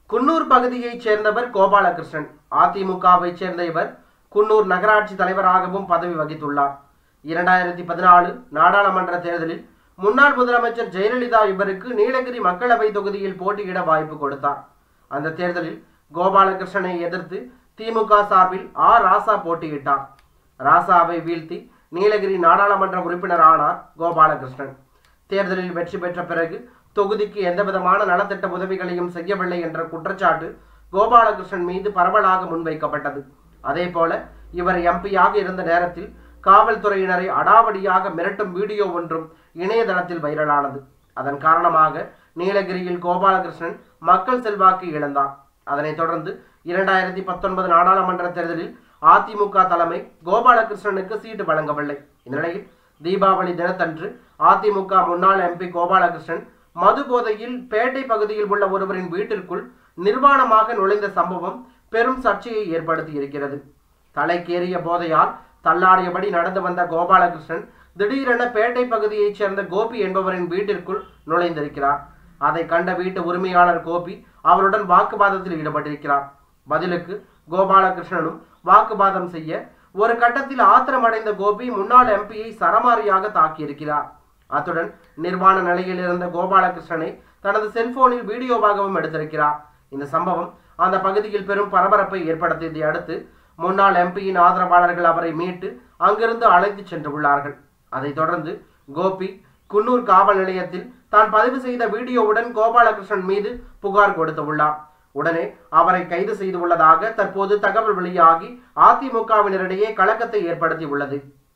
குன்னூர் பகுதியைச் சேர்ந்தவர் கோபாலகிருஷ்ணன். அதிமுகவை சேர்ந்த இவர் குன்னூர் நகராட்சி தலைவராகவும் பதவி வகித்துள்ளார். 2014 நாடாளுமன்ற தேர்தலில் முன்னாள் முதலமைச்சர் ஜெயலலிதா இவருக்கு நீலகிரி மக்களவை தொகுதியில் போட்டியிட வாய்ப்பு கொடுத்தார். அந்த தேர்தலில் கோபாலகிருஷ்ணனை எதிர்த்து திமுக சார்பில் ராசா போட்டியிட்டார். ராசாவை வீழ்த்தி நீலகிரி நாடாளுமன்ற உறுப்பினர் ஆனார் கோபாலகிருஷ்ணன். தேர்தலில் வெற்றி பெற்ற பிறகு தொகுதிக்கு எந்தவிதமான நலத்திட்ட உதவிகளையும் செய்யவில்லை என்ற குற்றச்சாட்டு கோபாலகிருஷ்ணன் மீது பரவலாக முன்வைக்கப்பட்டது. அதேபோல இவர் எம்பியாக இருந்த நேரத்தில் காவல்துறையினரை அடாவடியாக மிரட்டும் வீடியோ ஒன்றும் இணையதளத்தில் வைரலானது. அதன் காரணமாக நீலகிரியில் கோபாலகிருஷ்ணன் மக்கள் செல்வாக்கு இழந்தார். அதனைத் தொடர்ந்து 2019 நாடாளுமன்ற தேர்தலில் அதிமுக தலைமை கோபாலகிருஷ்ணனுக்கு சீட்டு வழங்கவில்லை. இந்நிலையில் தீபாவளி தினத்தன்று அதிமுக முன்னாள் எம்பி கோபாலகிருஷ்ணன் மது போதையில் பேட்டை பகுதியில் உள்ள ஒருவரின் வீட்டிற்குள் நிர்வாணமாக நுழைந்த சம்பவம் பெரும் சர்ச்சையை ஏற்படுத்தி இருக்கிறது. தலைக்கேறிய போதையால் தள்ளாடியபடி நடந்து வந்த கோபாலகிருஷ்ணன் திடீரென பேட்டை பகுதியைச் சேர்ந்த கோபி என்பவரின் வீட்டிற்குள் நுழைந்திருக்கிறார். அதை கண்ட வீட்டு உரிமையாளர் கோபி அவருடன் வாக்குவாதத்தில் ஈடுபட்டிருக்கிறார். பதிலுக்கு கோபாலகிருஷ்ணனும் வாக்குவாதம் செய்ய ஒரு கட்டத்தில் ஆத்திரமடைந்த கோபி முன்னாள் எம்பியை சரமாரியாக தாக்கியிருக்கிறார். அத்துடன் நிர்வாண நிலையில் இருந்த கோபாலகிருஷ்ணனை தனது செல்போனில் வீடியோவாகவும் எடுத்திருக்கிறார். இந்த சம்பவம் அந்த பகுதியில் பெரும் பரபரப்பை ஏற்படுத்தியதை அடுத்து முன்னாள் எம்பியின் ஆதரவாளர்கள் அவரை மீட்டு அங்கிருந்து அழைத்து சென்று உள்ளார்கள். அதைத் தொடர்ந்து கோபி குன்னூர் காவல் நிலையத்தில் தான் பதிவு செய்த வீடியோவுடன் கோபாலகிருஷ்ணன் மீது புகார் கொடுத்துள்ளார். உடனே அவரை கைது செய்து உள்ளதாக தற்போது தகவல் வெளியாகி அதிமுகவினரிடையே கலக்கத்தை ஏற்படுத்தி உள்ளது.